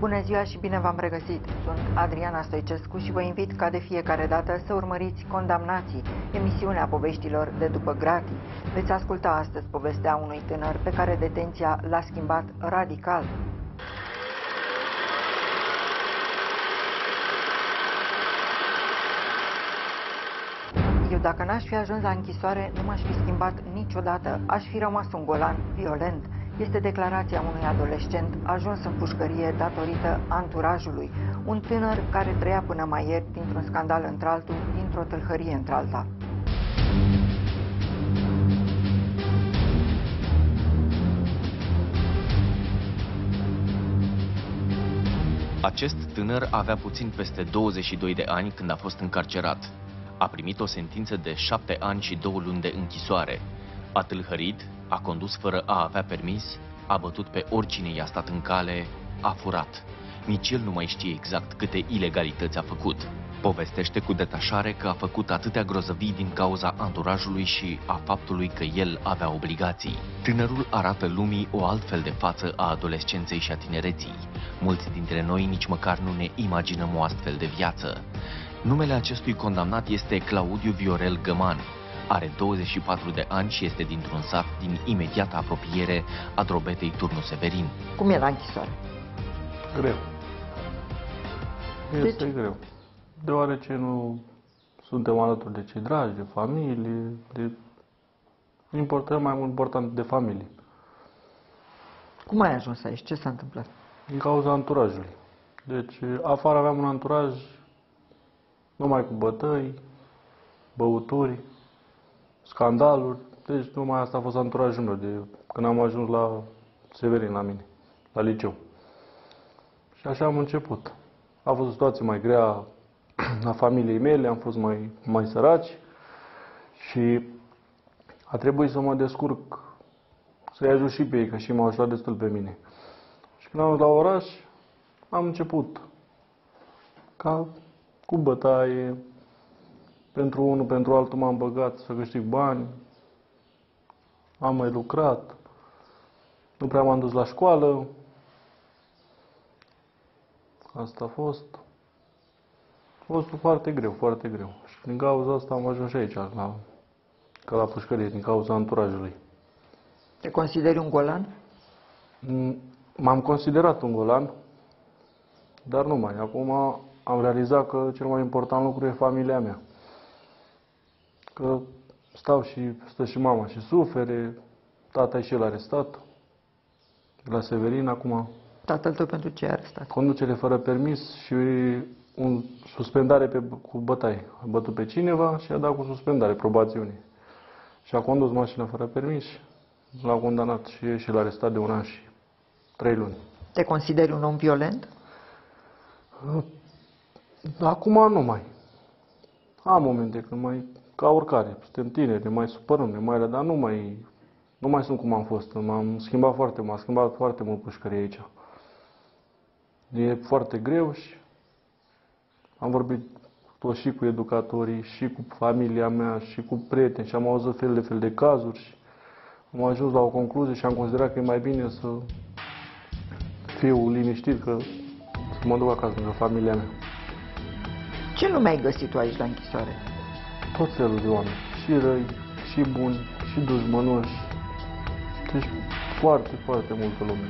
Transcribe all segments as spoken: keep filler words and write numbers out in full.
Bună ziua și bine v-am regăsit! Sunt Adriana Stoicescu și vă invit ca de fiecare dată să urmăriți Condamnații, emisiunea poveștilor de după gratii. Veți asculta astăzi povestea unui tânăr pe care detenția l-a schimbat radical. Eu, dacă n-aș fi ajuns la închisoare, nu m-aș fi schimbat niciodată. Aș fi rămas un golan violent. Este declarația unui adolescent ajuns în pușcărie datorită anturajului. Un tânăr care trăia până mai ieri dintr-un scandal într-altul, dintr-o tâlhărie într-alta. Acest tânăr avea puțin peste douăzeci și doi de ani când a fost încarcerat. A primit o sentință de șapte ani și două luni de închisoare. A tâlhărit, a condus fără a avea permis, a bătut pe oricine i-a stat în cale, a furat. Nici el nu mai știe exact câte ilegalități a făcut. Povestește cu detașare că a făcut atâtea grozăvii din cauza anturajului și a faptului că el avea obligații. Tânărul arată lumii o altfel de față a adolescenței și a tinereții. Mulți dintre noi nici măcar nu ne imaginăm o astfel de viață. Numele acestui condamnat este Claudiu Viorel Găman. Are douăzeci și patru de ani și este dintr-un sat din imediată apropiere a drobetei Turnu Severin. Cum e la închisoare? Greu. Este Deci? greu. Deoarece nu suntem alături de cei dragi, de familie, de important, mai mult important de familie. Cum ai ajuns aici? Ce s-a întâmplat? Din cauza anturajului. Deci, afară aveam un anturaj numai cu bătăi, băuturi, scandaluri. Deci numai asta a fost anturajul meu de când am ajuns la Severin, la mine, la liceu. Și așa am început. A fost o situație mai grea a familiei mele, am fost mai, mai săraci și a trebuit să mă descurc, să-i ajut și pe ei, că și m-au ajutat destul pe mine. Și când am ajuns la oraș, am început ca cu bătaie, pentru unul, pentru altul m-am băgat să câștig bani, am mai lucrat, nu prea m-am dus la școală, asta a fost. A fost foarte greu, foarte greu. Și din cauza asta am ajuns și aici, la, ca la pușcărie, din cauza anturajului. Te consideri un golan? M-am considerat un golan, dar nu mai. Acum am realizat că cel mai important lucru e familia mea. Că stau și, stă și mama și sufere, tata e și el arestat, la Severin acum. Tatăl tău pentru ce ai arestat? Conducere fără permis și un suspendare pe, cu bătaie. A bătut pe cineva și a dat cu suspendare, probațiune. Și a condus mașina fără permis, l-a condamnat și și l-a arestat de un an și trei luni. Te consideri un om violent? Acum nu mai. Am momente când mai, ca oricare, suntem tineri, ne mai supărăm, ne mai, dar nu mai, nu mai sunt cum am fost. M-am schimbat foarte, m-a schimbat foarte mult pușcăria aici. E foarte greu și am vorbit tot și cu educatorii, și cu familia mea, și cu prieteni și am auzit fel de fel de cazuri și am ajuns la o concluzie și am considerat că e mai bine să fiu liniștit, că să mă duc acasă lângă familia mea. Ce lume ai găsit tu aici la închisoare? Tot felul de oameni, și răi, și buni, și dușmănoși. Deci foarte, foarte multă lume.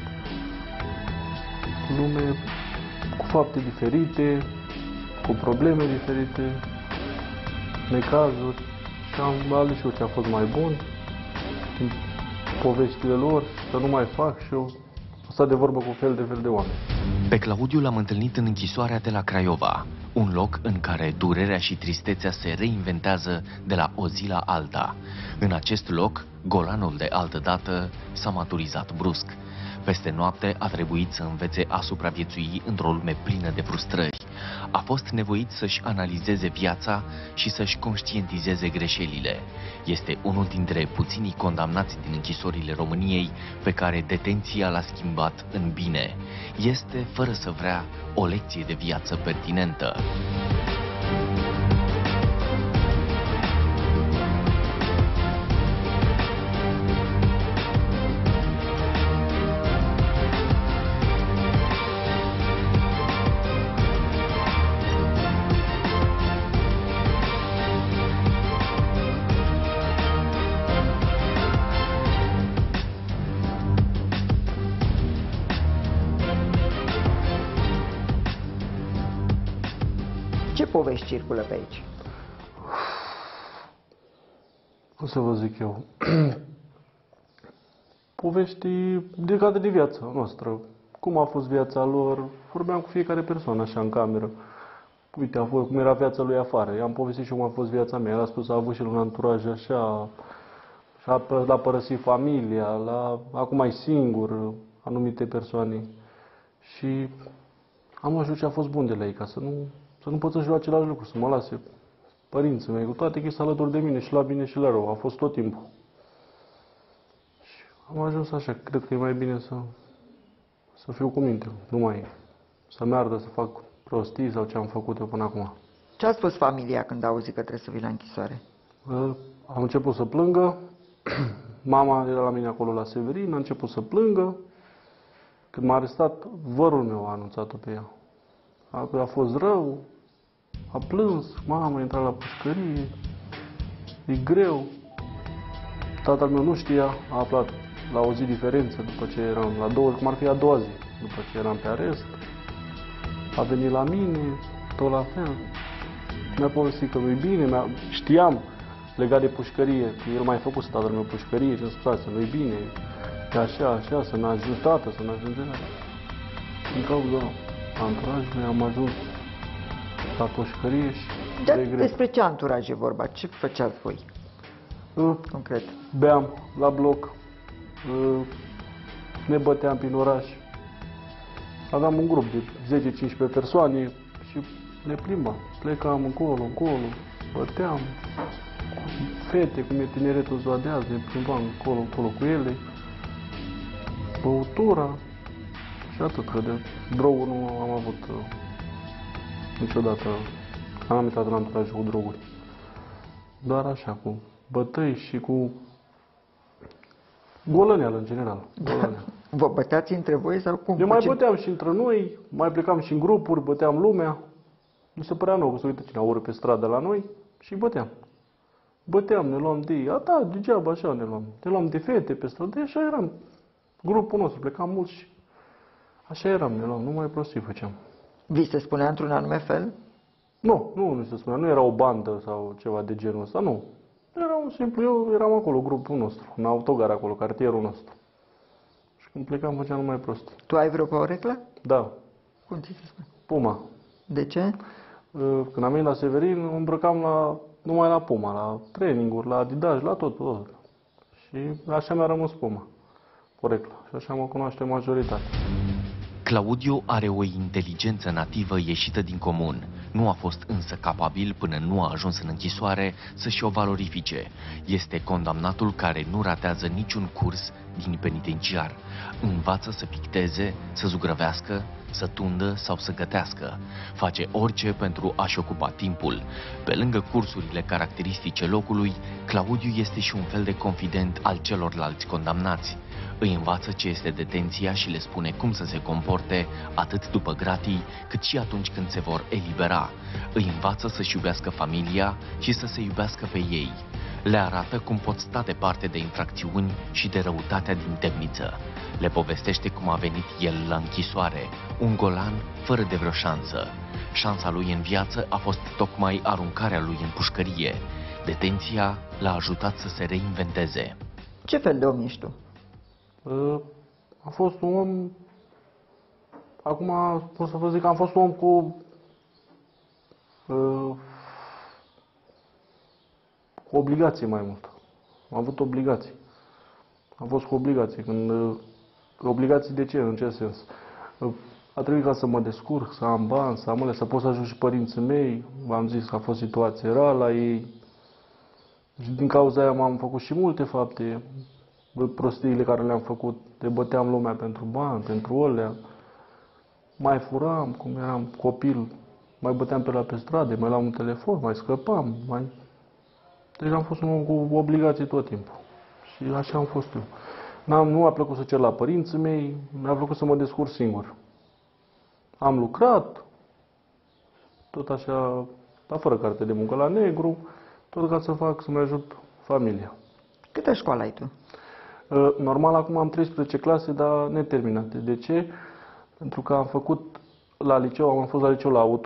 Lume cu fapte diferite, cu probleme diferite, necazuri. Și am ales și eu ce a fost mai bun în poveștile lor, să nu mai fac și eu asta de vorbă cu fel de fel de oameni. Pe Claudiu l-am întâlnit în închisoarea de la Craiova, un loc în care durerea și tristețea se reinventează de la o zi la alta. În acest loc, golanul de altădată s-a maturizat brusc. Peste noapte a trebuit să învețe a supraviețui într-o lume plină de frustrări. A fost nevoit să-și analizeze viața și să-și conștientizeze greșelile. Este unul dintre puținii condamnați din închisorile României pe care detenția l-a schimbat în bine. Este, fără să vrea, o lecție de viață pertinentă. Ce povești circulă pe aici? Cum să vă zic eu? Povești legate de viața noastră. Cum a fost viața lor. Vorbeam cu fiecare persoană așa în cameră. Uite, a fost, cum era viața lui afară. I-am povestit și cum a fost viața mea. El a spus că a avut și el un anturaj așa. Și-a l-a părăsit familia. La, acum e singur, anumite persoane. Și am văzut ce a fost bun de la ei, ca să nu, să nu pot să-și lua același lucru, să mă lase părinții mei, cu toate că este alături de mine și la bine și la rău. A fost tot timpul. Și am ajuns așa, cred că e mai bine să, să fiu cu minte, nu mai să meargă, să fac prostii sau ce am făcut eu până acum. Ce a spus familia când a auzit că trebuie să vii la închisoare? Am început să plângă, mama era la mine acolo la Severin, a început să plângă. Când m-a arestat, vărul meu a anunțat-o pe ea. A, a fost rău, a plâns, mama a intrat la pușcărie, e greu. Tatăl meu nu știa, a aflat la o zi diferență după ce eram, la două, cum ar fi a doua zi, după ce eram pe arest. A venit la mine, tot la fel. Mi-a povestit că nu-i bine, știam legat de pușcărie, că el mai făcut tatăl meu pușcărie și îmi spunea nu-i bine. E așa, așa, să ne ajutată, să ne ajungem. Din cauza anturajului am ajuns la pușcărie și Dar de greu. despre ce anturaj e vorba? Ce făceați voi, Uh, concret? Beam la bloc, uh, ne băteam prin oraș. Aveam un grup de zece cincisprezece persoane și ne plimbam. Plecam încolo, încolo, băteam. Fete, cum e tineretul ziua de azi, ne plimbam încolo, încolo cu ele. Băutura și atât, că de droguri nu am avut uh, niciodată, am intrat în anturaj cu droguri. Doar așa, cu bătăi și cu golăneală în general. Golăneală. Vă băteați între voi sau cum? Eu mai Ce- băteam și între noi, mai plecam și în grupuri, băteam lumea. Nu se părea nou că se uită cine ură pe stradă la noi și băteam. Băteam, ne luam de ei, a, da, degeaba așa ne luam. Ne luam de fete pe stradă, așa eram. Grupul nostru, plecam mulți și așa eram, ne luam, nu mai prostii făceam. Vi se spunea într-un anume fel? Nu, nu, nu se spunea, nu era o bandă sau ceva de genul ăsta, nu. Era un simplu, eu eram acolo, grupul nostru, în autogar acolo, cartierul nostru. Și când plecam făceam numai prostii. Tu ai vreo poreclă? Da, Cum ți se spune? Puma. De ce? Când am venit la Severin, mă îmbrăcam la, numai la Puma, la traininguri, la Adidas, la tot, tot. Și așa mi-a rămas Puma, porecla. Și așa mă cunoaște majoritatea. Claudiu are o inteligență nativă ieșită din comun. Nu a fost însă capabil, până nu a ajuns în închisoare, să-și o valorifice. Este condamnatul care nu ratează niciun curs din penitenciar. Învață să picteze, să zugrăvească, să tundă sau să gătească. Face orice pentru a-și ocupa timpul. Pe lângă cursurile caracteristice locului, Claudiu este și un fel de confident al celorlalți condamnați. Îi învață ce este detenția și le spune cum să se comporte atât după gratii, cât și atunci când se vor elibera. Îi învață să-și iubească familia și să se iubească pe ei. Le arată cum pot sta departe de infracțiuni și de răutatea din temniță. Le povestește cum a venit el la închisoare, un golan fără de vreo șansă. Șansa lui în viață a fost tocmai aruncarea lui în pușcărie. Detenția l-a ajutat să se reinventeze. Ce fel de om ești tu? A fost un om, acum pot să vă zic că am fost un om cu, cu obligații mai mult. Am avut obligații. Am fost cu obligații. Când, obligații de ce? În ce sens? A trebuit ca să mă descurc, să am bani, să am ele, să pot să ajut și părinții mei. V-am zis că a fost situație rea la ei. Și din cauza aia m-am făcut și multe fapte. Prostiile care le-am făcut, te băteam lumea pentru bani, pentru olea. Mai furam, cum eram copil, mai băteam pe la pe stradă, mai luam un telefon, mai scăpam, mai... Deci am fost un om cu obligații tot timpul. Și așa am fost eu. N-am, nu a plăcut să cer la părinții mei, mi-a plăcut să mă descurc singur. Am lucrat, tot așa, dar fără carte de muncă la negru, tot ca să fac, să-mi ajut familia. Câte școală ai tu? Normal, acum am treisprezece clase, dar neterminate. De ce? Pentru că am făcut la liceu, am fost la liceu la auto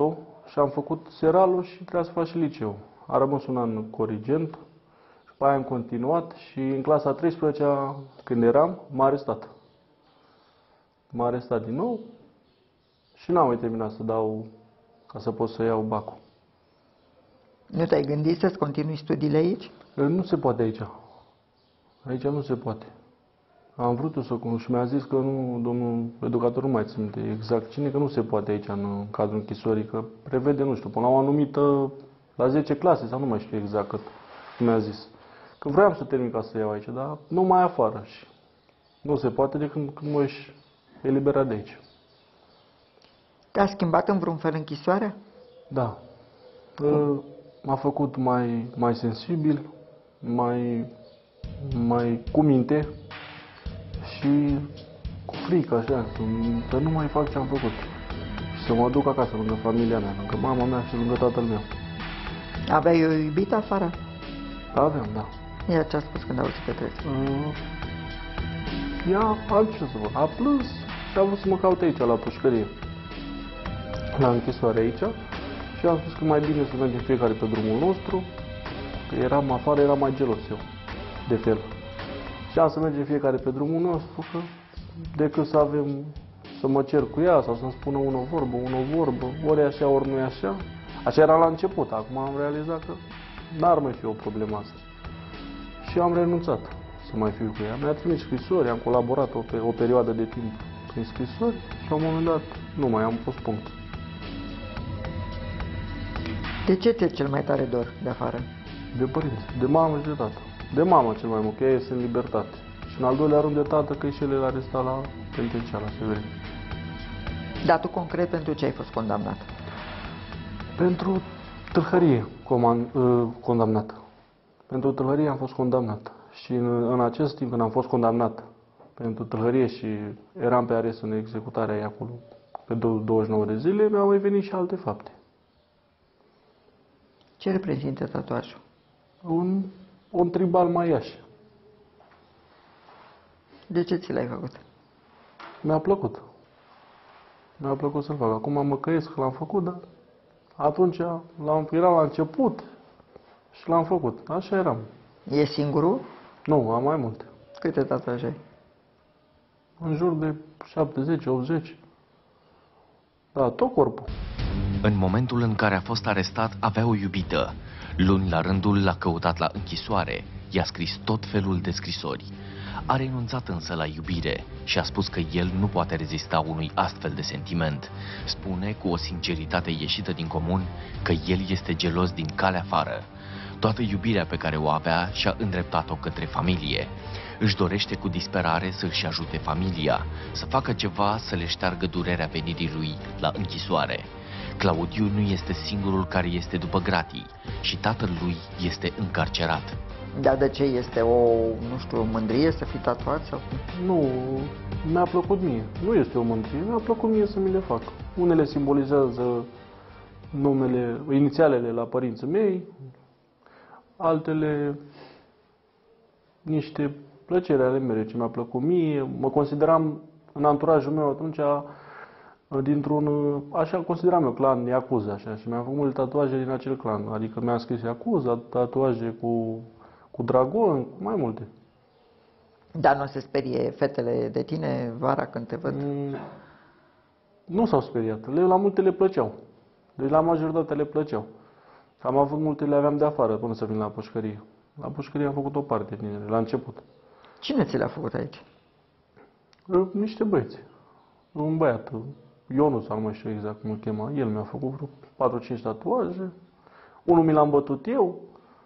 și am făcut seralul și trebuia să fac și liceu. A rămas un an corigent și după aia am continuat și în clasa a treisprezecea, când eram, m-a arestat. M-a arestat din nou și n-am mai terminat să dau, ca să pot să iau bacul. Nu te-ai gândit să-ți continui studiile aici? Nu se poate aici. Aici nu se poate. Am vrut eu să cunosc și mi-a zis că nu, domnul educator nu mai țin minte exact cine, că nu se poate aici în cadrul închisorii, că prevede, nu știu, până la o anumită, la zece clase sau nu mai știu exact cât mi-a zis. Că vreau să termin ca să iau aici, dar nu mai afară și nu se poate de când, când mă ești eliberat de aici. Te-a schimbat în vreun fel închisoarea? Da. M-a făcut mai, mai sensibil, mai, mai cu minte și cu frică, așa, să nu mai fac ce am făcut. Și să mă duc acasă, lângă familia mea, lângă mama mea și lângă tatăl meu. Aveai o iubită afară? Aveam, da. Ea ce a spus când a auzit că treci? Uh, ea, altce să vă, a plâns și a vrut să mă caute aici, la pușcărie. La închisoare aici. Și am spus că mai bine să mergem fiecare pe drumul nostru, că eram afară, eram mai gelos eu, de fel. Și am să mergem fiecare pe drumul nostru, că decât să avem, să mă cer cu ea sau să-mi spună ună vorbă, ună vorbă, ori e așa, ori nu e așa. Așa era la început, acum am realizat că n-ar mai fi o problemă asta. Și am renunțat să mai fiu cu ea. Mi-a trimis scrisori, am colaborat o, o perioadă de timp prin scrisori și la un moment dat nu mai am fost punct. De ce ți-e cel mai tare dor de afară? De părinți, de mamă și de tată. De mamă cel mai mult, că ea este în libertate. Și în al doilea rând de tată, că și el l-a arestat la penitenciar, la Severin. Dar tu concret pentru ce ai fost condamnat? Pentru tâlhărie comand, uh, condamnat. Pentru tâlhărie am fost condamnat. Și în, în acest timp când am fost condamnat pentru tâlhărie și eram pe arest în executarea ei acolo pe douăzeci și nouă de zile, mi-au mai venit și alte fapte. Ce reprezintă tatuajul? Un, un tribal maiaș. De ce ți l-ai făcut? Mi-a plăcut. Mi-a plăcut să-l fac. Acum mă căiesc că l-am făcut, dar atunci l-am, era la început și l-am făcut. Așa eram. E singurul? Nu, am mai multe. Câte tatuaje ai? În jur de șaptezeci optzeci. Da, tot corpul. În momentul în care a fost arestat, avea o iubită. Luni la rândul l-a căutat la închisoare. I-a scris tot felul de scrisori. A renunțat însă la iubire și a spus că el nu poate rezista unui astfel de sentiment. Spune cu o sinceritate ieșită din comun că el este gelos din calea afară. Toată iubirea pe care o avea și-a îndreptat-o către familie. Își dorește cu disperare să-și ajute familia, să facă ceva să le șteargă durerea venirii lui la închisoare. Claudiu nu este singurul care este după gratii și tatăl lui este încarcerat. Dar de ce? Este o, nu știu, o mândrie să fii tatuat sau cum? Nu, mi-a plăcut mie. Nu este o mândrie, mi-a plăcut mie să mi le fac. Unele simbolizează numele, inițialele la părinții mei, altele niște plăceri ale mele, ce mi-a plăcut mie. Mă consideram în anturajul meu atunci dintr-un, așa consideram eu, clan Yakuza, așa, și mi-am făcut multe tatuaje din acel clan. Adică mi-am scris Yakuza, tatuaje cu, cu dragon, mai multe. Dar nu se sperie fetele de tine vara când te văd? Mm, nu s-au speriat. Le, la multe le plăceau. Deci la majoritatea le plăceau. Am avut multe, le aveam de afară până să vin la pușcărie. La pușcărie am făcut o parte din ele, la început. Cine ți le-a făcut aici? Niște băieți. Un băiat, Ionus, sau nu mai știu exact cum îl chema, el mi-a făcut vreo patru cinci tatuaje. Unul mi l-am bătut eu.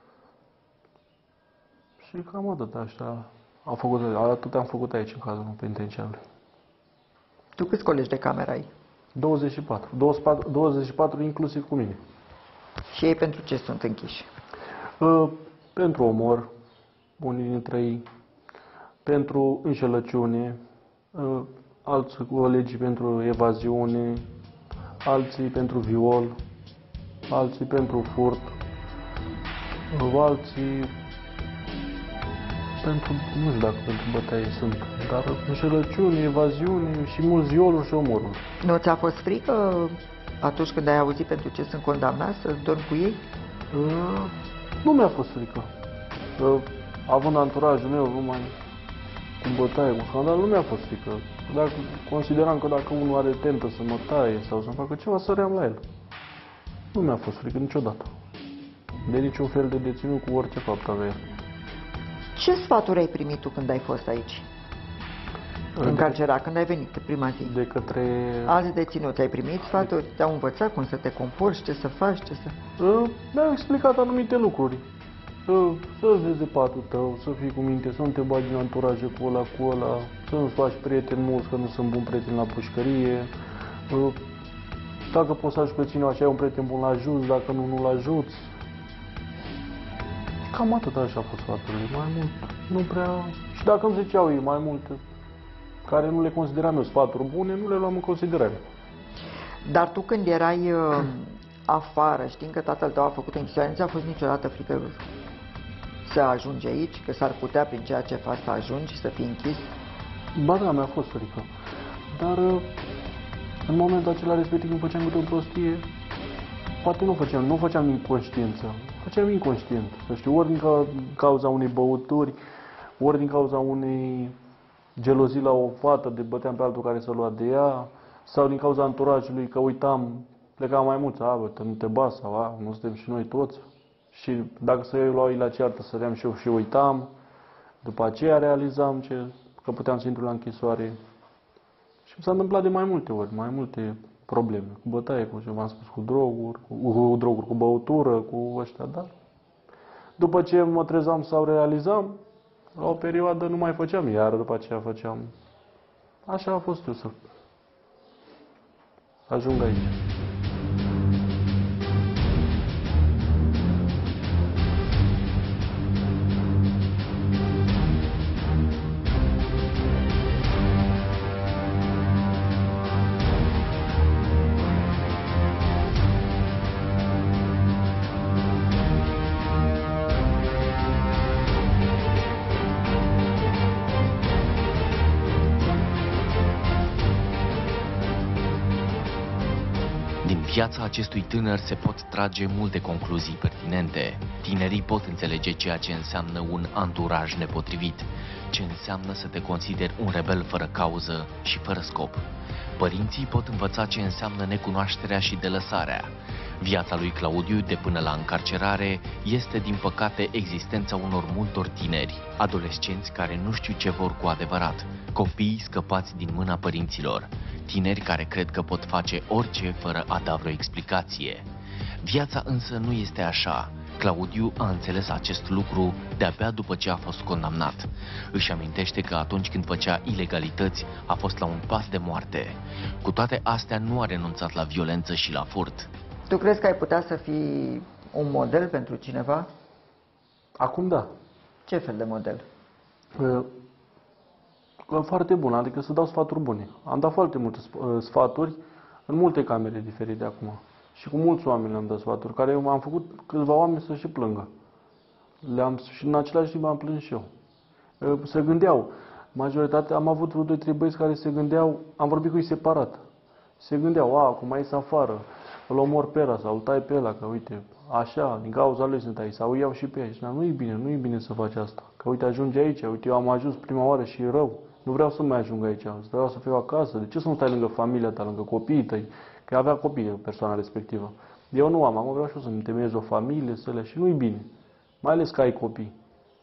Și cam atât, așa am făcut, atât am făcut aici, în cazul penitenciarului. Tu câți colegi de cameră ai? douăzeci și patru. douăzeci și patru, douăzeci și patru inclusiv cu mine. Și ei pentru ce sunt închiși? Uh, pentru omor, unii dintre ei, pentru înșelăciune, uh, alți colegi pentru evaziune, alții pentru viol, alții pentru furt, uh, alții pentru, nu știu dacă pentru bătaie sunt, dar înșelăciune, evaziune și mulți violuri și omoruri. Nu ți-a fost frică Atunci când ai auzit pentru ce sunt condamnați, să dormi cu ei? Uh, nu mi-a fost frică. Uh, având anturajul meu, numai cu bătaie, cu scandal, nu mi-a fost frică. Dacă consideram că dacă unul are tentă să mă taie sau să-mi facă ceva, săream la el. Nu mi-a fost frică niciodată. De niciun fel de deținut cu orice fapt avea el. Ce sfaturi ai primit tu când ai fost aici? În carcerat, când ai venit prima zi? De către... Alți deținuți ai primit sfaturi? Te-au învățat cum să te comporți, ce să faci, ce să... Uh, mi-au explicat anumite lucruri. Să, să-ți vezi de patul tău, să fii cu minte, să nu te bagi în anturaje cu ăla, cu ăla, să nu-ți faci prieteni mulți, că nu sunt bun prieten la pușcărie. Uh, dacă poți să ajut pe cineva și ai un prieten bun, l-ajuți, dacă nu, nu-l ajuți. Cam atât așa a fost sfaturile, mai mult, nu prea... Și dacă îmi ziceau ei mai multe, care nu le consideram eu sfaturi bune, nu le luam în considerare. Dar tu când erai uh, afară, știind că tatăl tău a făcut închisoare, nu ți-a fost niciodată frică să ajungi aici, că s-ar putea prin ceea ce faci să ajungi, să fii închis? Ba da, mi-a fost frică. Dar în momentul acela respectiv când făceam câte o prostie, poate nu făceam, nu făceam din conștiință, făceam inconștient. Să știu, ori din cauza unei băuturi, ori din cauza unei gelozii la o fată, de băteam pe altul care să lua de ea, sau din cauza anturajului, că uitam, plecam mai mulți, a, bă, nu te bas, sau a, nu suntem și noi toți. Și dacă să iau la ei la ceartă, săream și eu și uitam. După aceea realizam ce, că puteam să intru la închisoare. Și mi s-a întâmplat de mai multe ori, mai multe probleme. Cu bătaie, cu ce v-am spus, cu droguri, cu, cu droguri, cu băutură, cu ăștia, dar după ce mă trezam sau realizam, la o perioadă nu mai făceam, iar după aceea făceam. Așa a fost eu să ajung aici. Din viața acestui tânăr se pot trage multe concluzii pertinente. Tinerii pot înțelege ceea ce înseamnă un anturaj nepotrivit, ce înseamnă să te consideri un rebel fără cauză și fără scop. Părinții pot învăța ce înseamnă necunoașterea și delăsarea. Viața lui Claudiu de până la încarcerare este, din păcate, existența unor multor tineri, adolescenți care nu știu ce vor cu adevărat, copii scăpați din mâna părinților, tineri care cred că pot face orice fără a da vreo explicație. Viața însă nu este așa. Claudiu a înțeles acest lucru de-abia după ce a fost condamnat. Își amintește că atunci când făcea ilegalități a fost la un pas de moarte. Cu toate astea nu a renunțat la violență și la furt. Tu crezi că ai putea să fii un model pentru cineva? Acum da. Ce fel de model? Foarte bun, adică să dau sfaturi bune. Am dat foarte multe sfaturi în multe camere diferite acum. Și cu mulți oameni le-am dat sfaturi, care eu am făcut câțiva oameni să și plângă. Le-am, și în același timp am plâns și eu. Se gândeau, majoritatea, am avut vreo doi trei băieți care se gândeau, am vorbit cu ei separat. Se gândeau, a, acum ies afară, îl omor pe ăla sau îl tai pe ăla, că uite, așa, din cauza lui sunt aici, sau iau și pe aici. Dar nu e bine, nu e bine să faci asta. Că uite, ajunge aici, uite, eu am ajuns prima oară și e rău. Nu vreau să mai ajung aici, vreau să fiu acasă. De ce să nu stai lângă familia ta, lângă copiii tăi? Că avea copii persoana respectivă. Eu nu am, acum vreau și eu să-mi temeiez o familie, să le... Și nu-i bine. Mai ales că ai copii.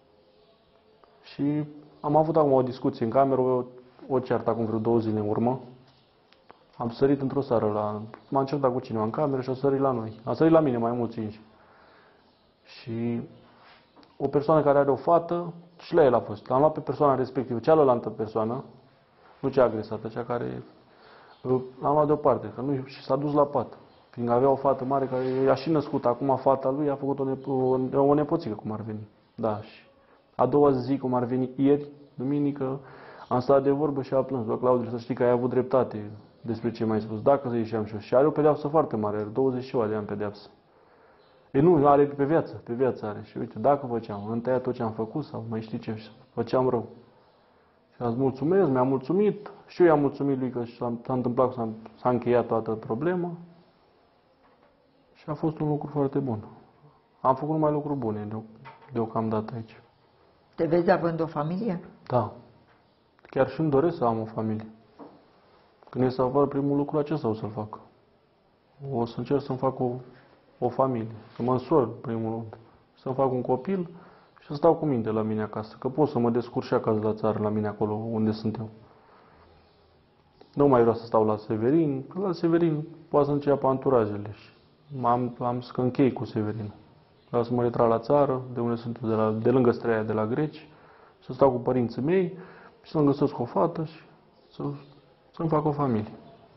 Și am avut acum o discuție în cameră, o, o ceartă acum vreo două zile în urmă. Am sărit într-o seară la... M-am certat cu cineva în cameră și a sărit la noi. A sărit la mine mai mulți cinci. Și o persoană care are o fată, și la el a fost. L-am luat pe persoana respectivă, cealaltă persoană, nu cea agresată, cea care... L-am luat deoparte, că nu, și s-a dus la pat. Fiindcă avea o fată mare care i-a și născut. Acum fata lui a făcut o, nepo, o, o nepoțică, cum ar veni. Da, și a doua zi, cum ar veni ieri, duminică, am stat de vorbă și a plâns. Bă, Claudiu, să știi că ai avut dreptate despre ce mi-ai spus. Dacă să ieșeam și eu. Și are o pedeapsă foarte mare, are douăzeci și unu de ani pedeapsă. E nu, are pe viață, pe viață are. Și uite, dacă făceam, îmi tăia tot ce am făcut sau mai știi ce, făceam rău. Și ați mulțumesc, mi-a mulțumit și eu i-am mulțumit lui că s-a întâmplat, s-a încheiat toată problema Și a fost un lucru foarte bun. Am făcut numai lucruri bune de deocamdată aici. Te vezi având o familie? Da. Chiar și îmi doresc să am o familie. Când ies afară, primul lucru acesta o să-l fac. O să încerc să-mi fac o, o familie, să mă însor primul rând, să-mi fac un copil și să stau cu minte la mine acasă, că pot să mă descurc și acasă la țară, la mine acolo unde sunt eu. Nu mai vreau să stau la Severin, că la Severin poate să înceapă anturajele și am, am să închei cu Severin. Vreau să mă retrag la țară, de unde sunt eu, de, la, de lângă Streaia, de la Greci, să stau cu părinții mei și să-mi găsesc o fată și să, să-mi fac o familie.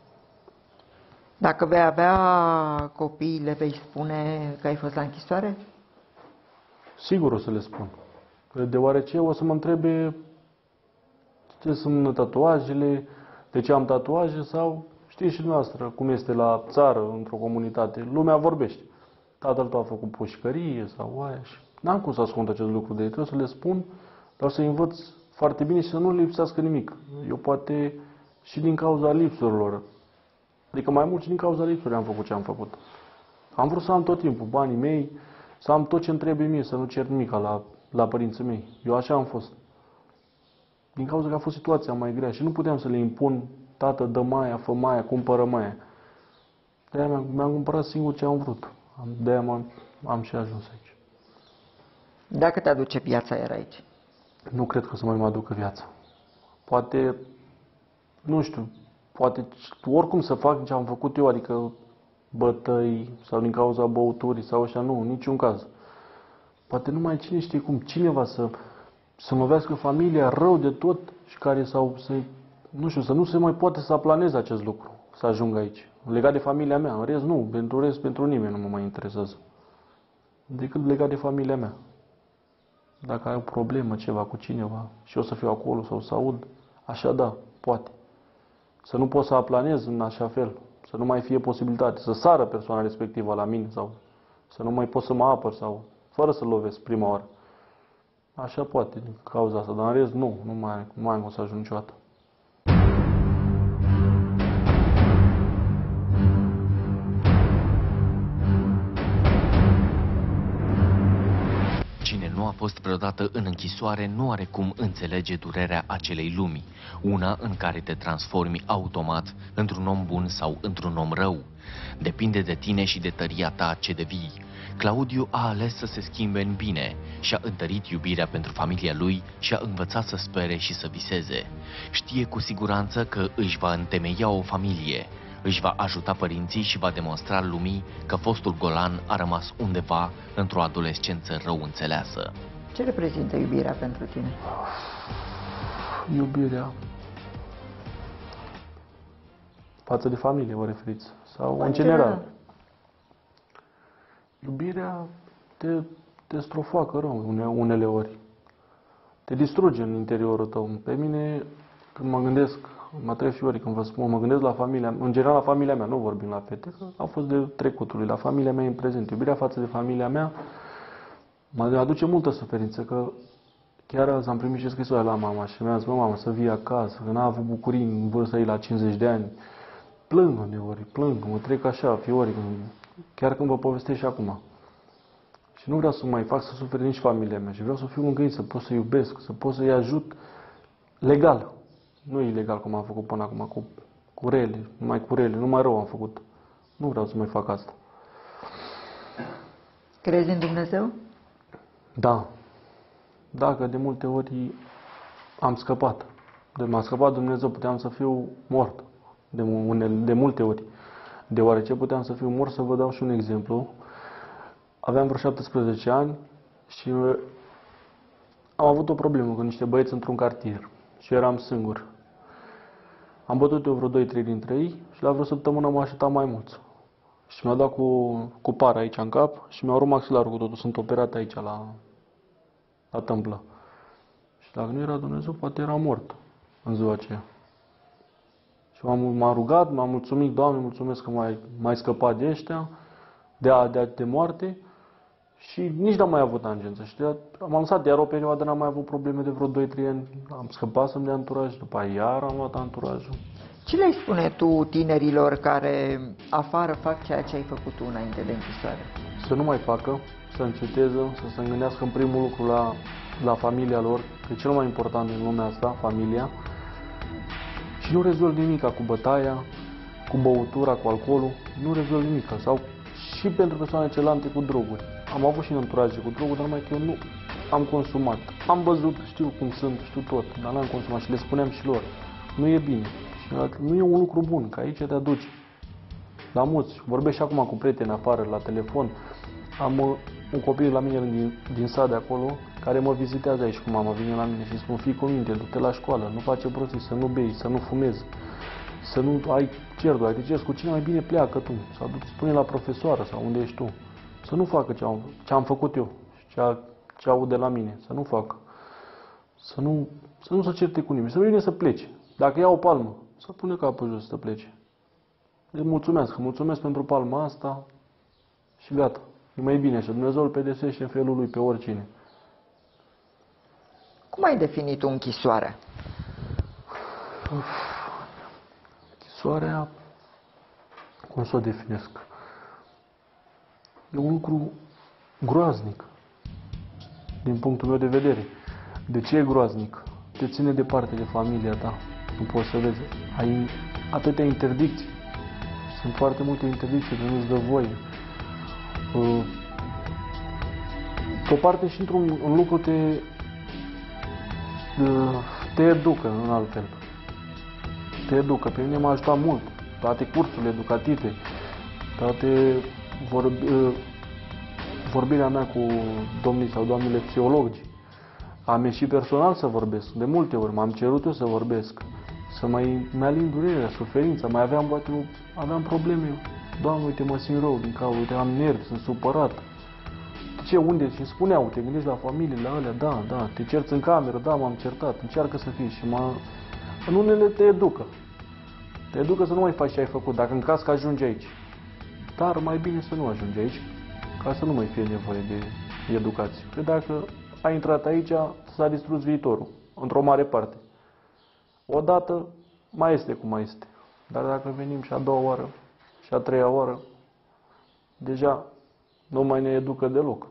Dacă vei avea copii, le vei spune că ai fost la închisoare? Sigur o să le spun. Deoarece o să mă întrebe ce sunt tatuajele, de ce am tatuaje sau știți și dumneavoastră cum este la țară, într-o comunitate. Lumea vorbește. Tatăl tău a făcut pușcărie sau aia și n-am cum să ascund acest lucru de ei. Trebuie să le spun, dar să învăț foarte bine și să nu lipsească nimic. Eu poate și din cauza lipsurilor. Adică mai mult și din cauza lipsurilor am făcut ce am făcut. Am vrut să am tot timpul banii mei, să am tot ce îmi trebuie mie, să nu cer nimic la, la părinții mei. Eu așa am fost. Din cauza că a fost situația mai grea și nu puteam să le impun, tată, dă maia, fă maia, cumpără maia. De-aia mi-am, mi-am cumpărat singur ce am vrut. De-aia am, am și ajuns aici. Dacă te aduce viața iar aici? Nu cred că o să mai mă aducă viața. Poate, nu știu, poate oricum să fac ce am făcut eu, adică bătăi sau din cauza băuturii sau așa, nu, în niciun caz. Poate numai cine știe cum, cineva să, să mă vească familia rău de tot și care sau să, nu știu, să nu se mai poate să aplaneze acest lucru, să ajung aici. Legat de familia mea, în rest nu, pentru rest, pentru nimeni nu mă mai interesează. Decât legat de familia mea. Dacă ai o problemă, ceva cu cineva și eu să fiu acolo sau să aud, așa da, poate. Să nu pot să aplanez în așa fel, să nu mai fie posibilitate, să sară persoana respectivă la mine sau să nu mai pot să mă apăr sau fără să lovesc prima oară. Așa poate, din cauza asta, dar în rest nu, nu mai, nu mai am cum să ajung niciodată. Cine nu a fost vreodată în închisoare nu are cum înțelege durerea acelei lumi, una în care te transformi automat într-un om bun sau într-un om rău. Depinde de tine și de tăria ta ce devii. Claudiu a ales să se schimbe în bine și-a întărit iubirea pentru familia lui și a învățat să spere și să viseze. Știe cu siguranță că își va întemeia o familie, își va ajuta părinții și va demonstra lumii că fostul golan a rămas undeva într-o adolescență rău înțeleasă. Ce reprezintă iubirea pentru tine? Iubirea față de familie, vă referiți? Sau în general? Iubirea te, te strofoacă rău une, unele ori. Te distruge în interiorul tău. Pe mine, când mă gândesc, mă trec fiori când vă spun, mă gândesc la familia, în general la familia mea, nu vorbim la fete, că au fost de trecutului, la familia mea în prezent. Iubirea față de familia mea mă aduce multă suferință, că chiar azi am primit și scrisoarea la mama și mi-a zis, mă, mamă, să vii acasă, că n-a avut bucurii în vârsta ei la cincizeci de ani. Plâng uneori, plâng, mă trec așa, fiori, chiar când vă povestesc și acum. Și nu vreau să mai fac să sufere nici familia mea și vreau să fiu lângă ei, să pot să iubesc, să pot să-i ajut legal. Nu ilegal cum am făcut până acum, cu, cu rele, numai cu rele, numai rău am făcut. Nu vreau să mai fac asta. Crezi în Dumnezeu? Da. Da, că de multe ori am scăpat. De m-a scăpat Dumnezeu, puteam să fiu mort. De, unele, de multe ori. Deoarece puteam să fiu mort, să vă dau și un exemplu. Aveam vreo șaptesprezece ani și am avut o problemă cu niște băieți într-un cartier. Și eram singur. Am bătut eu vreo doi trei dintre ei și la vreo săptămână m-a așteptat mai mulți. Și mi-a dat cu, cu pară aici în cap și mi-a rupt maxilarul cu totul. Sunt operat aici la, la tâmplă. Și dacă nu era Dumnezeu, poate era mort în ziua aceea. Și m-am rugat, m-am mulțumit, Doamne, mulțumesc că m-ai, m-ai scăpat de ăștia, de, de, de moarte. Și nici n-am mai avut tangență. Și m-am lăsat, iar o perioadă n-am mai avut probleme de vreo doi trei ani. Am scăpat să-mi dea anturaj, după aia iar am luat anturajul. Ce le spune tu tinerilor care afară fac ceea ce ai făcut tu înainte de închisoare? Să nu mai facă, să înceteze, să se gândească în primul lucru la, la familia lor, că e cel mai important în lumea asta, familia, și nu rezolvi nimica cu bătaia, cu băutura, cu alcoolul, nu rezolvi nimica. Sau și pentru persoane celante cu droguri. Am avut și în anturaje cu droguri, dar numai că eu nu am consumat. Am văzut, știu cum sunt, știu tot, dar n-am consumat și le spuneam și lor. Nu e bine. Și nu e un lucru bun, că aici te aduci. La mulți. Vorbesc și acum cu prieteni afară, la telefon. Am uh, un copil la mine din, din sat de acolo, care mă vizitează aici cu mama, vine la mine și spun: fii cu minte, du-te la școală, nu face prostii, să nu bei, să nu fumezi, să nu ai cerduri, ai te ceri cu cine, mai bine pleacă tu, sau du-te, spune la profesoară sau unde ești tu. Să nu facă ce am, ce am făcut eu și ce, ce aud de la mine, să nu facă. Să nu, să nu se certe cu nimeni, să nu vină să plece. Dacă ia o palmă, să pune capul jos să plece. Îi mulțumesc, mulțumesc pentru palma asta și gata. E mai bine și Dumnezeu îl pedepsește în felul lui pe oricine. Cum ai definit tu închisoarea? Închisoarea, cum să o definesc? E un lucru groaznic, din punctul meu de vedere. De ce e groaznic? Te ține departe de familia ta. Nu poți să vezi. Ai atâtea interdicții. Sunt foarte multe interdicții de nu-ți dă voie. Pe o parte și într-un un lucru te, te educă în altfel. Te educă. Pe mine m-a ajutat mult. Toate cursurile educative, toate vorbi, vorbirea mea cu domnii sau doamnele psihologi. Am ieșit personal să vorbesc. De multe ori m-am cerut eu să vorbesc. Să mai mi-alin durerea, suferința. Mai aveam, poate, aveam probleme. Doamne, uite, mă simt rău din cauza, uite, am nervi, sunt supărat. De ce, unde? Și îmi spuneau, te gândești la familie, la alea, da, da, te cerți în cameră, da, m-am certat, încearcă să fii. Și mă... în unele te educă. Te educă să nu mai faci ce ai făcut, dacă în caz că ajungi aici. Dar mai bine să nu ajungi aici, ca să nu mai fie nevoie de educație. Că dacă ai intrat aici, s-a distrus viitorul, într-o mare parte. Odată mai este cum mai este. Dar dacă venim și a doua oară, și a treia oară, deja nu mai ne educă deloc.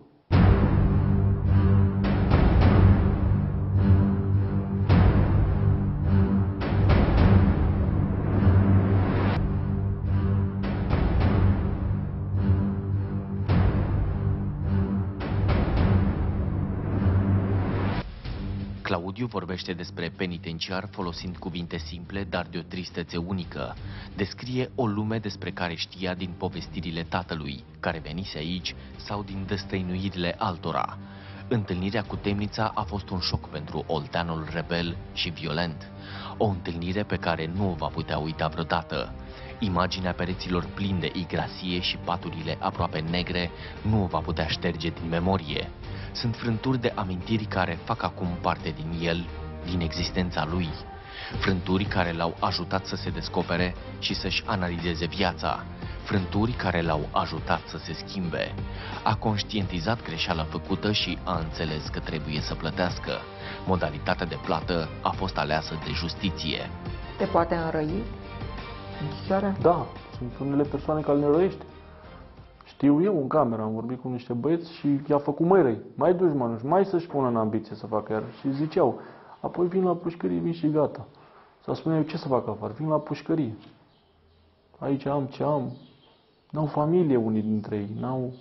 Claudiu vorbește despre penitenciar folosind cuvinte simple, dar de o tristețe unică. Descrie o lume despre care știa din povestirile tatălui, care venise aici, sau din destăinuirile altora. Întâlnirea cu temnița a fost un șoc pentru olteanul rebel și violent. O întâlnire pe care nu o va putea uita vreodată. Imaginea pereților plini de igrasie și paturile aproape negre nu o va putea șterge din memorie. Sunt frânturi de amintiri care fac acum parte din el, din existența lui. Frânturi care l-au ajutat să se descopere și să-și analizeze viața. Frânturi care l-au ajutat să se schimbe. A conștientizat greșeala făcută și a înțeles că trebuie să plătească. Modalitatea de plată a fost aleasă de justiție. Te poate înrăi închisoarea? Da, sunt unele persoane care ne răiește. Știu eu în cameră, am vorbit cu niște băieți și i-a făcut mai răi, mai dușmanuși, mai să-și pună în ambiție să facă iar. Și ziceau, apoi vin la pușcărie, vin și gata. Sau spuneau, ce să fac afară? Vin la pușcărie. Aici am ce am. N-au familie unii dintre ei, n-au...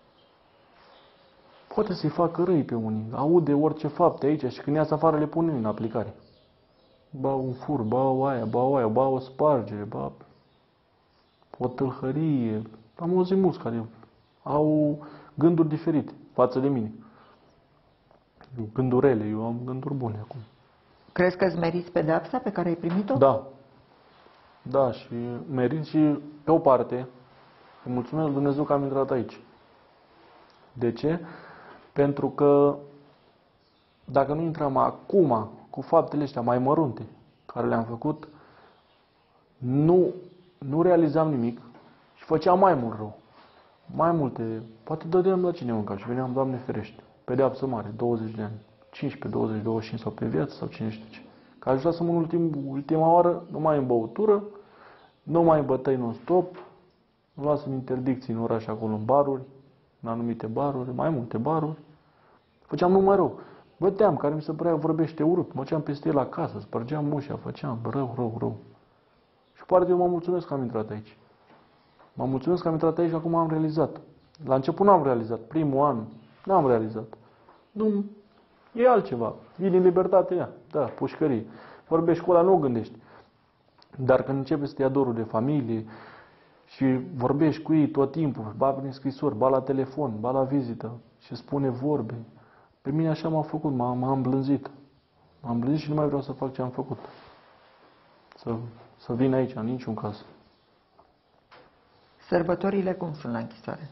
Poate să-i facă răi pe unii, aude orice fapte aici și când iasă afară le pune în aplicare. Ba un fur, ba o aia, ba o aia, ba o spargere, ba o tâlhărie. Am auzit mulți care au gânduri diferite față de mine. Gânduri rele, eu am gânduri bune acum. Crezi că îți meriți pedeapsa pe care ai primit-o? Da. Da, și merit și pe o parte, îi mulțumesc lui Dumnezeu că am intrat aici. De ce? Pentru că dacă nu intram acum cu faptele astea mai mărunte care le-am făcut, nu, nu realizam nimic și făceam mai mult rău. Mai multe, poate dădeam la cine mânca și veneam, Doamne ferește, pedeapsă mare, douăzeci de ani, cincisprezece, douăzeci, douăzeci și cinci sau pe viață sau cine știe ce. Că ajutasem în ultim, ultima oară numai în băutură, numai în bătăi non-stop, nu luasem interdicții în oraș acolo, în baruri, în anumite baruri, mai multe baruri. Făceam numai rău. Băteam, care mi se părea vorbește urât, mă ceam peste el acasă, spărgeam ușa, făceam rău, rău, rău. Și poate eu mă mulțumesc că am intrat aici. Mă mulțumesc că am intrat aici și acum am realizat. La început n-am realizat, primul an n-am realizat. Nu, e altceva. E din libertate ea, da, pușcărie. Vorbești cu ăla, nu o gândești. Dar când începe să te ia dorul de familie și vorbești cu ei tot timpul, ba prin scrisori, ba la telefon, ba la vizită și spune vorbe, pe mine așa m-a făcut, m-am îmblânzit. M-am îmblânzit și nu mai vreau să fac ce am făcut. Să, să vin aici, în niciun caz. Sărbătorile cum sunt la închisoare?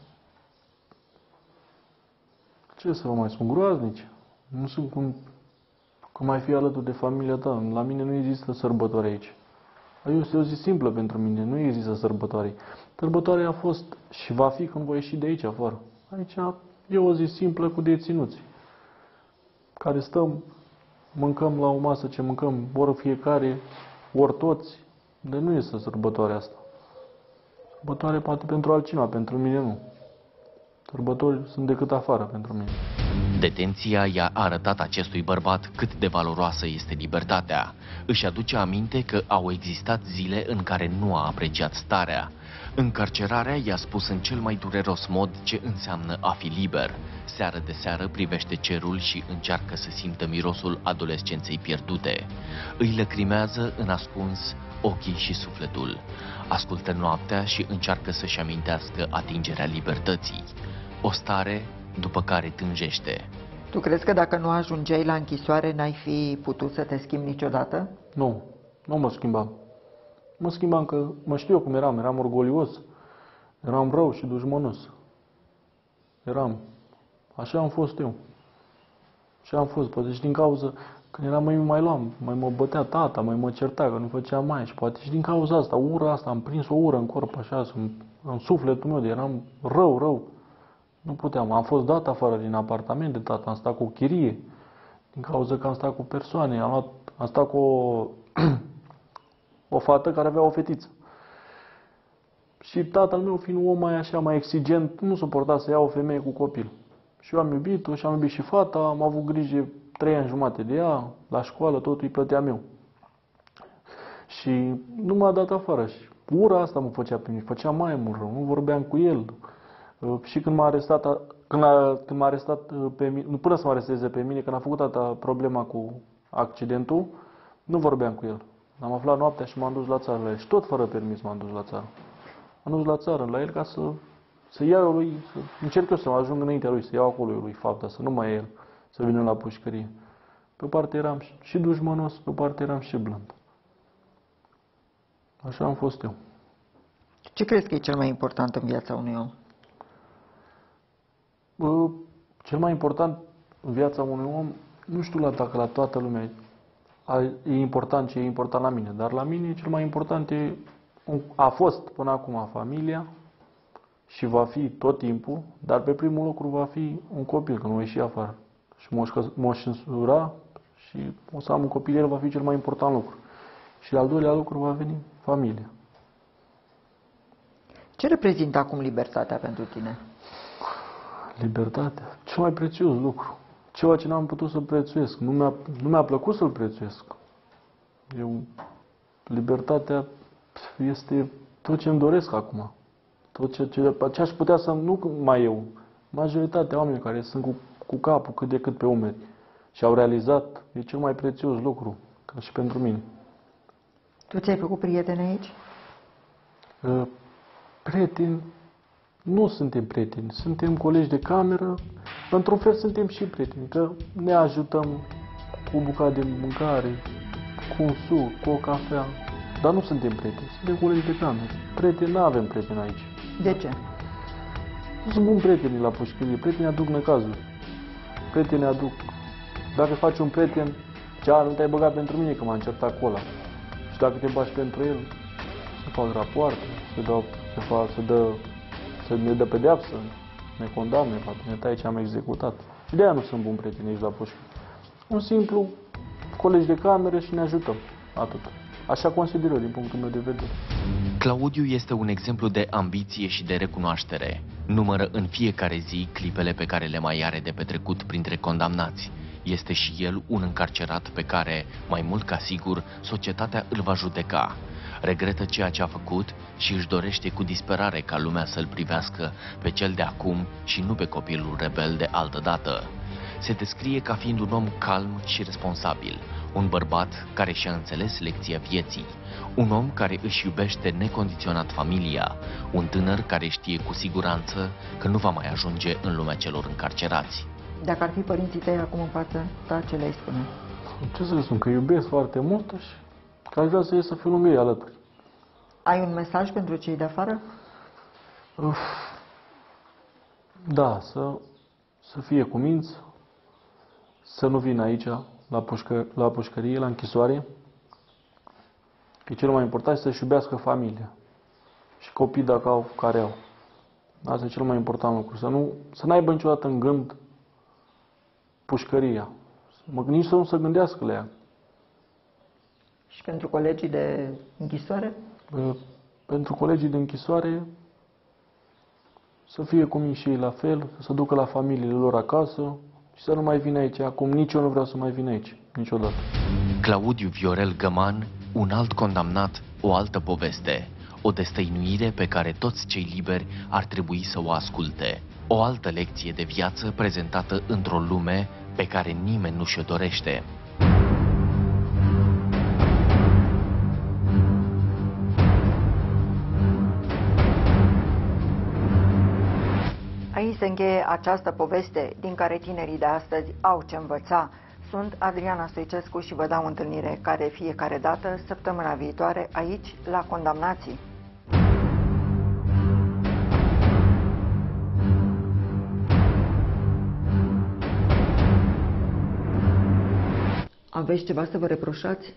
Ce să vă mai spun, groaznici. Nu sunt cum, cum mai fi alături de familia ta. La mine nu există sărbătoare aici. Este o zi simplă pentru mine, nu există sărbătoare. Sărbătoarea a fost și va fi când voi ieși de aici afară. Aici e o zi simplă cu deținuți, care stăm, mâncăm la o masă ce mâncăm, ori fiecare, ori toți, de nu este sărbătoarea asta. Sărbătoare poate pentru altcineva, pentru mine nu. Sărbători sunt decât afară pentru mine. Detenția i-a arătat acestui bărbat cât de valoroasă este libertatea. Își aduce aminte că au existat zile în care nu a apreciat starea. Încarcerarea i-a spus în cel mai dureros mod ce înseamnă a fi liber. Seară de seară privește cerul și încearcă să simtă mirosul adolescenței pierdute. Îi lăcrimează în ascuns ochii și sufletul. Ascultă noaptea și încearcă să-și amintească atingerea libertății. O stare după care tânjește. Tu crezi că dacă nu ajungeai la închisoare, n-ai fi putut să te schimbi niciodată? Nu, nu mă schimbam. Mă schimbam că mă știu eu cum eram, eram orgolios, eram rău și dușmănos. Eram, așa am fost eu. Așa am fost, poate și din cauza, când eram mai mai luam, mai mă bătea tata, mai mă certa că nu făcea mai și poate și din cauza asta, ura asta, am prins o ură în corp așa, în, în sufletul meu, de eram rău, rău. Nu puteam, am fost dat afară din apartament de tata, am stat cu chirie, din cauza că am stat cu persoane, am, luat, am stat cu o, o fată care avea o fetiță. Și tatăl meu, fiind un om mai așa, mai exigent, nu suporta să ia o femeie cu copil. Și eu am iubit-o și am iubit și fata, am avut grijă trei ani jumate de ea, la școală totul îi plăteam eu. Și nu m-a dat afară și ura asta mă făcea pe mine, făcea mai mult rău, nu vorbeam cu el. Și când m-a arestat, când a, când m-a arestat pe mine, nu până să mă aresteze pe mine, când a făcut tata problema cu accidentul, nu vorbeam cu el. Am aflat noaptea și m-am dus la țară la el. Și tot fără permis m-am dus la țară. M-am dus la țară la el ca să, să iau lui, să încerc eu să mă ajung înaintea lui, să iau acolo lui fapta, să nu mai e el, să vină la pușcărie. Pe o parte eram și dușmănos, pe o parte eram și blând. Așa am fost eu. Ce crezi că e cel mai important în viața unui om? Cel mai important în viața unui om, nu știu la, dacă la toată lumea e important ce e important la mine, dar la mine cel mai important e, a fost până acum familia și va fi tot timpul, dar pe primul lucru va fi un copil, când voi ieși afară și mă însura și o să am un copil, el va fi cel mai important lucru. Și al doilea lucru va veni familia. Ce reprezintă acum libertatea pentru tine? Libertatea, cel mai prețios lucru. Ceva ce n-am putut să prețuiesc. Nu mi-a, nu mi-a plăcut să-l prețuiesc. Eu, libertatea este tot ce îmi doresc acum. Tot ce, ce, ce aș putea să... Nu mai eu. Majoritatea oamenilor care sunt cu, cu capul cât de cât pe umeri și au realizat, e cel mai prețios lucru, ca și pentru mine. Tu ți-ai făcut prieteni aici? Uh, prieteni... Nu suntem prieteni, suntem colegi de cameră, într-un fel suntem și prieteni, că ne ajutăm cu o bucată de mâncare, cu un suc, cu o cafea, dar nu suntem prieteni, suntem colegi de cameră. Prieteni, nu avem prieteni aici. De ce? Nu sunt buni prieteni la pușcărie, prietenii aduc necazuri, prietenii aduc, dacă faci un prieten, cea, nu te-ai băgat pentru mine că m-a încertat cu ăla. Și dacă te bagi pentru el, se fac rapoarte, se dă, se fac, se dă să ne dă pedeapsă, ne condamne, poate ne taie ce am executat. Și de aia nu sunt bun prieteni aici la pușcă. Un simplu colegi de cameră și ne ajutăm. Atât. Așa consider eu, din punctul meu de vedere. Claudiu este un exemplu de ambiție și de recunoaștere. Numără în fiecare zi clipele pe care le mai are de petrecut printre condamnați. Este și el un încarcerat pe care, mai mult ca sigur, societatea îl va judeca. Regretă ceea ce a făcut și își dorește cu disperare ca lumea să-l privească pe cel de acum și nu pe copilul rebel de altă dată. Se descrie ca fiind un om calm și responsabil, un bărbat care și-a înțeles lecția vieții, un om care își iubește necondiționat familia, un tânăr care știe cu siguranță că nu va mai ajunge în lumea celor încarcerați. Dacă ar fi părinții tăi acum în față, da, ce le-ai spune? Ce să le spun? Că iubesc foarte mult și că aș vrea să ies să fiu lângă ei alături. Ai un mesaj pentru cei de afară? Uf. Da, să, să fie cuminți, să nu vină aici, la, pușcă, la pușcărie, la închisoare. Că e cel mai important să-și iubească familia și copii dacă au, care au. Asta e cel mai important lucru. Să nu să n-aibă niciodată în gând pușcăria. Mă, nici să nu se gândească la ea. Și pentru colegii de închisoare? Pentru colegii de închisoare să fie cum și ei la fel, să se ducă la familiile lor acasă și să nu mai vină aici. Acum nici eu nu vreau să mai vin aici, niciodată. Claudiu Viorel Găman, un alt condamnat, o altă poveste. O destăinuire pe care toți cei liberi ar trebui să o asculte. O altă lecție de viață prezentată într-o lume pe care nimeni nu și-o dorește. Aici se încheie această poveste din care tinerii de astăzi au ce învăța. Sunt Adriana Stoicescu și vă dau întâlnire care fiecare dată, săptămâna viitoare, aici, la Condamnații. Aveți ceva să vă reproșați?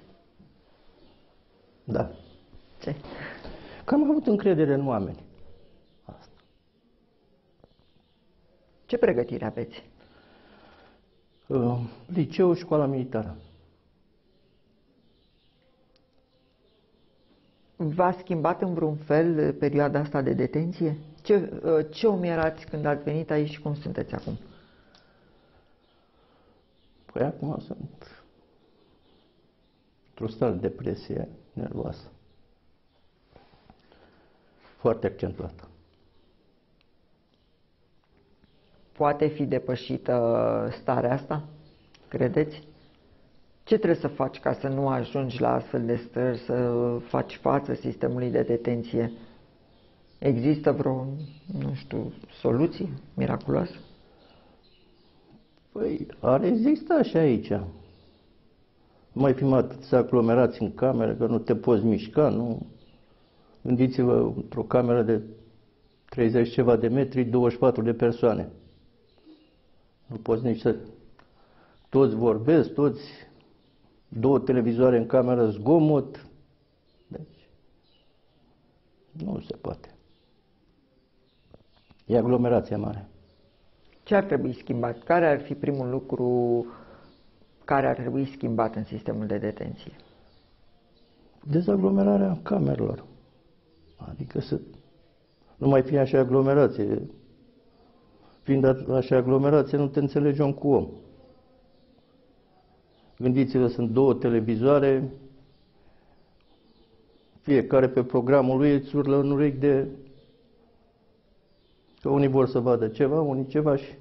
Da. Ce? Că am avut încredere în oameni. Asta. Ce pregătire aveți? Uh, liceu, școala militară. V-a schimbat în vreun fel perioada asta de detenție? Ce, ce om erați când ați venit aici și cum sunteți acum? Păi acum sunt într-o stare de depresie nervoasă. Foarte accentuată. Poate fi depășită starea asta? Credeți? Ce trebuie să faci ca să nu ajungi la astfel de stări, să faci față sistemului de detenție? Există vreo, nu știu, soluție miraculoasă? Păi, ar exista și aici. Nu mai fim atâția aglomerați în cameră, că nu te poți mișca, nu... Gândiți-vă, într-o cameră de treizeci ceva de metri, douăzeci și patru de persoane. Nu poți nici să... Toți vorbesc, toți... Două televizoare în cameră, zgomot. Deci... Nu se poate. E aglomerația mare. Ce ar trebui schimbat? Care ar fi primul lucru care ar trebui schimbat în sistemul de detenție? Dezaglomerarea camerelor. Adică să nu mai fie așa aglomerație. Fiind așa aglomerație, nu te înțelegi om cu om. Gândiți-vă, sunt două televizoare, fiecare pe programul lui îți urlă în urechi de... Că unii vor să vadă ceva, unii ceva și...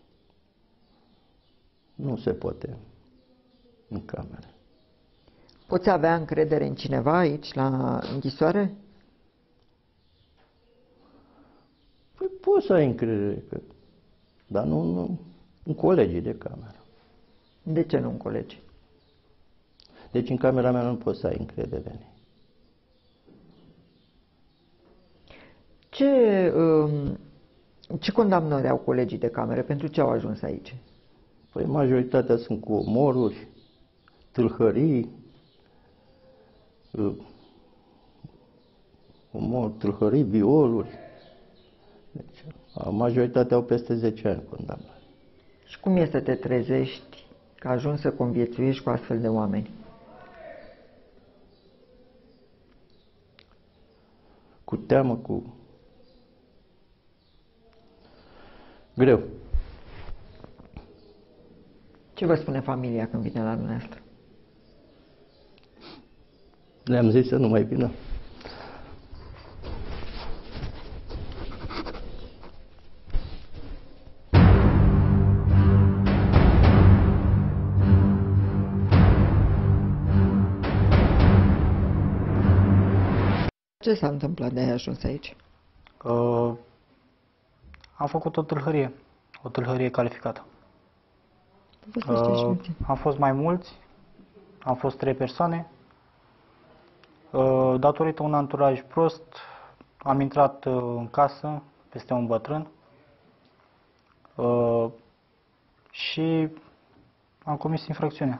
Nu se poate în cameră. Poți avea încredere în cineva aici, la închisoare? Păi poți să ai încredere, că... dar nu, nu în colegii de cameră. De ce nu în colegi? Deci în camera mea nu poți să ai încredere. Ce, um, ce condamnări au colegii de cameră? Pentru ce au ajuns aici? Păi majoritatea sunt cu omoruri, tâlhării, omor, tâlhării, violuri. Deci, majoritatea au peste zece ani condamnări. Și cum e să te trezești că ajungi să conviețuiești cu astfel de oameni? Cu teamă, cu... greu. Ce vă spune familia când vine la dumneavoastră? Le-am zis să nu mai vină. Ce s-a întâmplat de ai ajuns aici? Uh, am făcut o tâlhărie, o tâlhărie calificată. Uh, am fost mai mulți, am fost trei persoane. Uh, datorită un anturaj prost, am intrat uh, în casă peste un bătrân uh, și am comis infracțiunea.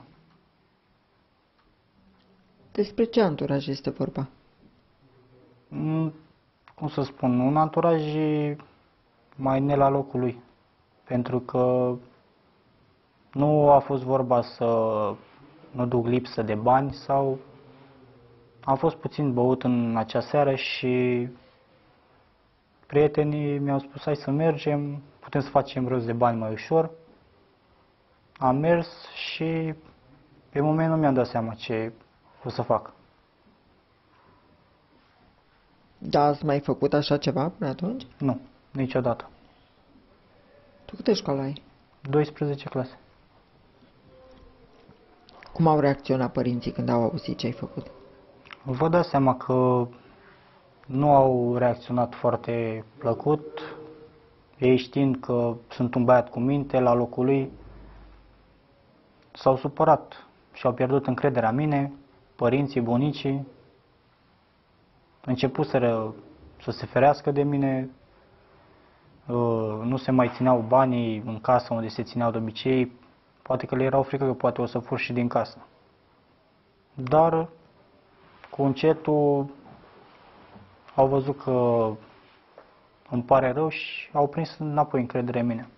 Despre ce anturaj este vorba? Mm, cum să spun, un anturaj mai ne la locul lui, pentru că nu a fost vorba să nu duc lipsă de bani sau am fost puțin băut în acea seară și prietenii mi-au spus hai să mergem, putem să facem rost de bani mai ușor. Am mers și pe moment nu mi-am dat seama ce o să fac. Da, ați mai făcut așa ceva până atunci? Nu, niciodată. Tu câte școală ai? douăsprezece clase. Cum au reacționat părinții când au auzit ce ai făcut? Vă dați seama că nu au reacționat foarte plăcut. Ei știind că sunt un băiat cu minte la locul lui, s-au supărat și au pierdut încrederea în mine, părinții, bunicii. Începuseră să se ferească de mine, nu se mai țineau banii în casă unde se țineau de obicei, poate că le erau frică că poate o să fur și din casă. Dar cu încetul au văzut că îmi pare rău și au prins înapoi încredere în mine.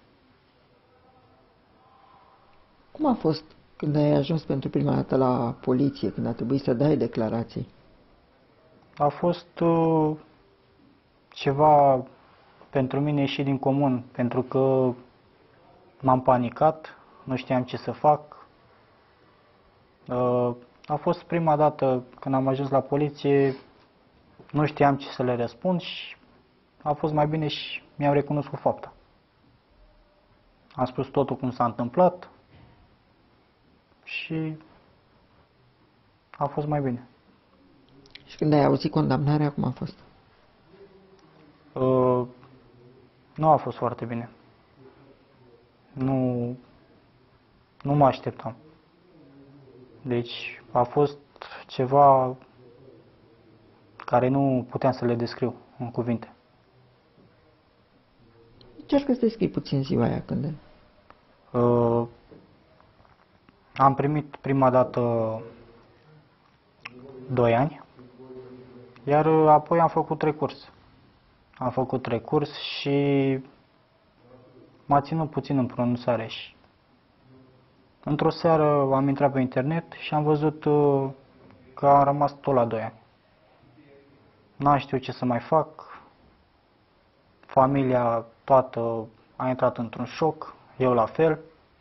Cum a fost când ai ajuns pentru prima dată la poliție, când a trebuit să dai declarații? A fost uh, ceva pentru mine ieșit din comun, pentru că m-am panicat, nu știam ce să fac. Uh, a fost prima dată când am ajuns la poliție, nu știam ce să le răspund și a fost mai bine și mi-am recunoscut fapta. Am spus totul cum s-a întâmplat și a fost mai bine. Și când ai auzit condamnarea, cum a fost? Uh, nu a fost foarte bine. Nu, nu mă așteptam. Deci a fost ceva care nu puteam să le descriu în cuvinte. Încearcă să descrii puțin ziua aia când... Uh, am primit prima dată doi ani, iar apoi am făcut recurs. Am făcut recurs și m-a ținut puțin în pronunțare și într-o seară am intrat pe internet și am văzut că am rămas tot la doi ani. N-am știut ce să mai fac. Familia toată a intrat într-un șoc, eu la fel.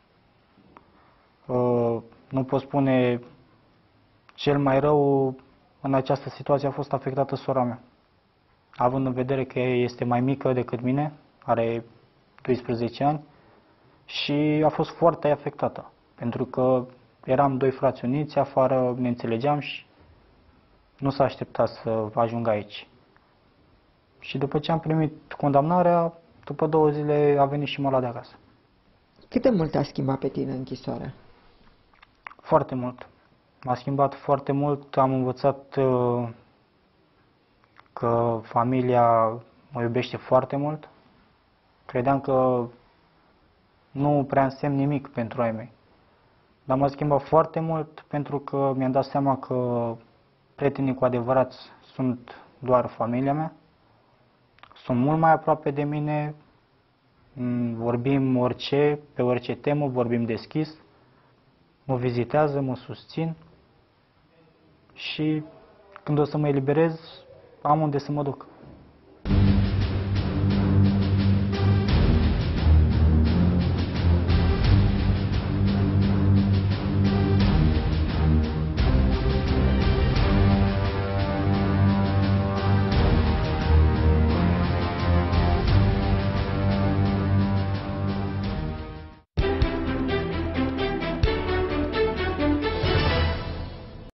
Nu pot spune, cel mai rău în această situație a fost afectată sora mea. Având în vedere că ea este mai mică decât mine, are doisprezece ani, și a fost foarte afectată. Pentru că eram doi frați uniți afară, ne înțelegeam și nu s-a așteptat să ajung aici. Și după ce am primit condamnarea, după două zile a venit și mă lua de acasă. Cât de mult a schimbat pe tine închisoarea? Foarte mult. M-a schimbat foarte mult, am învățat uh, că familia mă iubește foarte mult. Credeam că nu prea însemn nimic pentru ai mei. Dar m-a schimbat foarte mult pentru că mi-am dat seama că prietenii cu adevărat sunt doar familia mea. Sunt mult mai aproape de mine, vorbim orice, pe orice temă, vorbim deschis. mă vizitează, mă susțin și când o să mă eliberez, am unde să mă duc.